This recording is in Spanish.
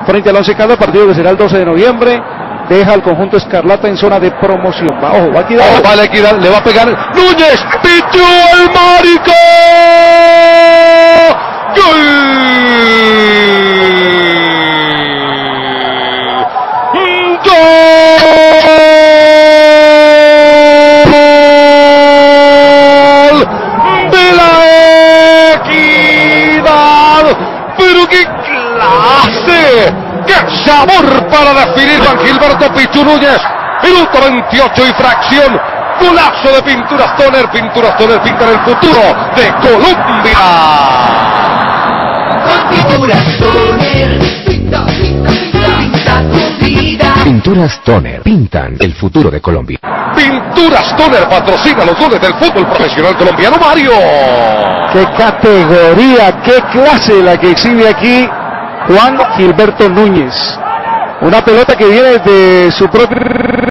frente al Once Caldas, partido que será el 12 de noviembre. Deja al conjunto escarlata en zona de promoción. Ojo, va a quitar. Oh, vale, le va a pegar. Núñez, pichó el marico. ¡Gol! ¡Gol! De la Equidad. Pero qué clase. ¡Qué sabor para definir Juan Gilberto Pichu Núñez! Minuto 28 y fracción. Golazo de Pinturas Toner. Pinturas Toner pintan el futuro de Colombia. Pinturas Toner, pinta tu vida. Pinturas Toner pintan el futuro de Colombia. Pinturas Toner patrocina los goles del fútbol profesional colombiano, Mario. ¡Qué categoría, qué clase la que exhibe aquí Juan Gilberto Núñez! Una pelota que viene de su propio